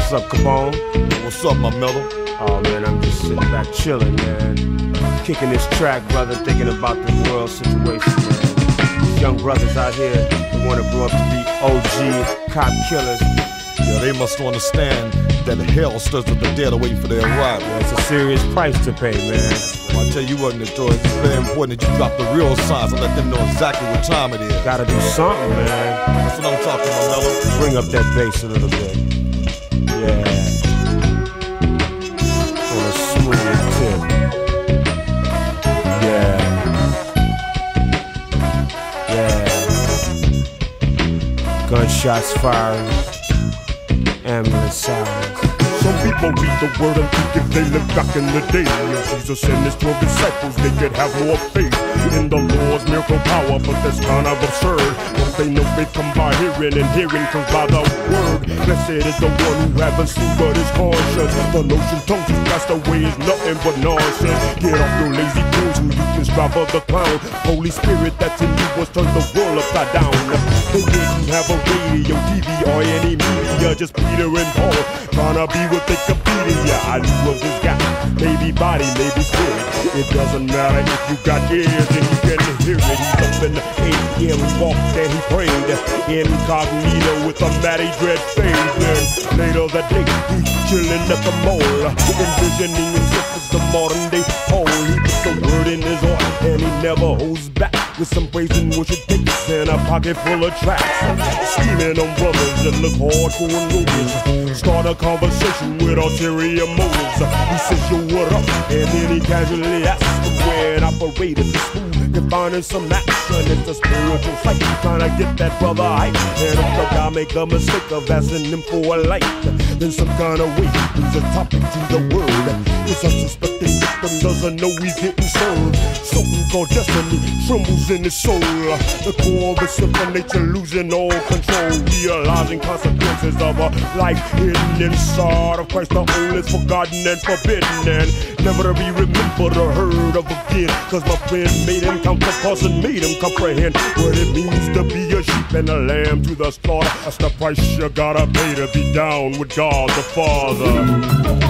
What's up, Capone? What's up, my mellow? Oh man, I'm just sitting back chilling, man. Kicking this track, brother, thinking about the world situation, man. These young brothers out here, they wanna grow up to be OG cop killers. Yeah, they must understand that hell stirs up the dead waiting for their arrival. Yeah, it's a serious price to pay, man. Well, I tell you what, Notorious, it's very important that you drop the real signs and let them know exactly what time it is. Gotta do something, man. That's what I'm talking about, mellow. Bring up that bass a little bit. Yeah. On a smooth tip. Yeah. Yeah. Gunshots firing. Ambulance sirens. Some people read the word and think if they lived back in the day, Jesus and his 12 disciples, they could have more faith in the Lord's miracle power, but that's kind of absurd. Don't they know faith come by hearing, and hearing comes by the word? Blessed is the one who haven't seen but is conscious. The notion tongues who cast away is nothing but nonsense. Get off your lazy tools who you can strive for the clown. Holy Spirit that's in you was turned the world upside down. They didn't have a radio, TV, or any media, just Peter and Paul trying to be what they could be to ya. I knew of this guy, maybe body, maybe spirit. It doesn't matter if you got ears and you can hear it. He's up in the AM, he walked and he prayed incognito with a matty dread face. Then later that day, he's chilling at the mall, envisioning himself as the modern day Paul. He puts the word in his heart and he never holds back, with some praise and worship takes and a pocket full of tracks. Scheming on brothers that look hardcore and ruthless. Start a conversation with ulterior motives. He says, yo, what up? And then he casually asks where it operated the school. Defining some action, it's a spiritual fight, trying to get that brother hype. And if the guy make a mistake of asking him for a light, then some kind of way he brings a topic to the word. This unsuspecting victim doesn't know he's getting served. Something called destiny trembles in his soul. The core of his simple nature losing all control, realizing consequences of a life hidden inside of Christ. The old is forgotten and forbidden, and never to be remembered or heard of again. Cause my friend made him count the cost and made him comprehend what it means to be a sheep and a lamb to the slaughter. That's the price you gotta pay to be down with God the Father.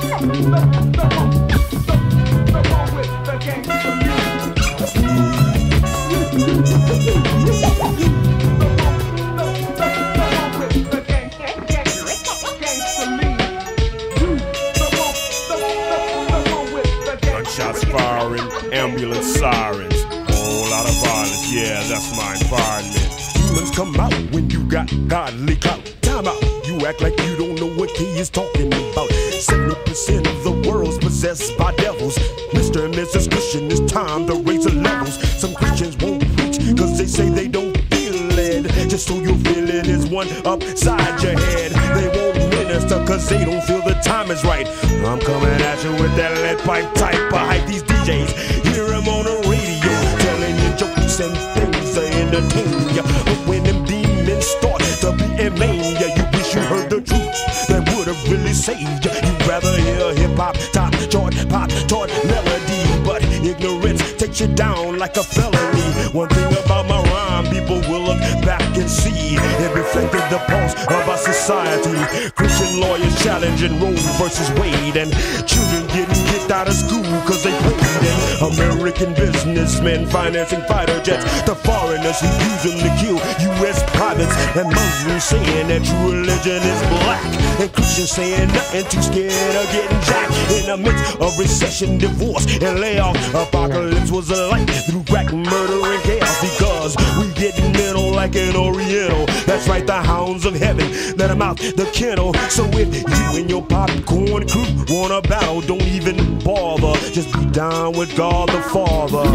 Gunshots firing, ambulance sirens, whole lot of violence, yeah, that's my environment. Demons come out when you got godly clout. Time out, you act like you don't know what he is talking about. 70% of the world's possessed by devils. Mr. and Mrs. Christian, it's time to raise the levels. Some Christians won't preach cause they say they don't feel it. Just so you feel it is one upside your head. They won't minister cause they don't feel the time is right. I'm coming at you with that lead pipe type of hype. These DJs hear him on the radio telling you jokes and things to entertain ya. But when them demons start to be in vain, yeah, you wish you heard the truth that would have really saved ya. You'd rather hear hip-hop, top chart, pop chart melody, but ignorance takes you down like a felony. One thing about my rhyme, people will look back and see it reflected the pulse of our society. Christian lawyers challenging Roe versus Wade, and children getting kicked out of school cause they played. And American businessmen financing fighter jets to foreigners who use them to kill U.S. privates. And Muslims saying that true religion is black, and Christians saying nothing too scared of getting jacked. In the midst of recession, divorce, and layoff, apocalypse was a light through crack, murder, and chaos. Because we get mental like an Oriental. That's right, the hounds of heaven let them out the kennel. So if you and your popcorn crew wanna battle, don't even bother. Just be down with God the Father.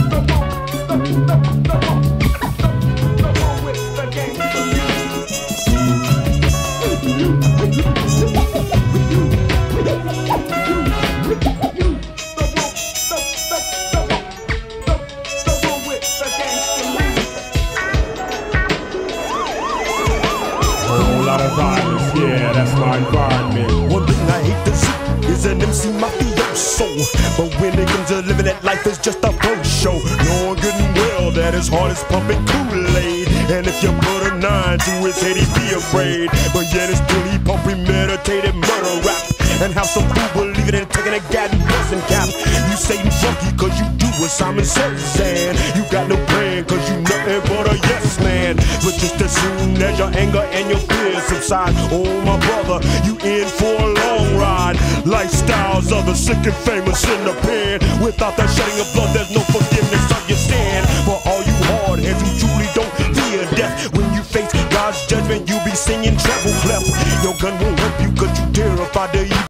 Violence, yeah, that's my environment. One thing I hate to see is an MC mafioso, but when it comes to living that life, it's just a pro show. Knowing good and well that his heart is pumping Kool-Aid. And if you put a 9 to his head, he'd be afraid. But yet it's still he pump premeditated murder rap. And have some fool believing in taking a gat and busting cap. You say you funky cause you do what Simon says, and you got no plan cause you nothing but a yes man. But just as soon as your anger and your fears subside, oh my brother, you in for a long ride. Lifestyles of the sick and famous in the pen. Without that shedding of blood, there's no forgiveness of your sin. For all you hard heads who truly don't fear death, when you face God's judgment, you be singing treble clef. Your gun won't help you cause you terrified of you.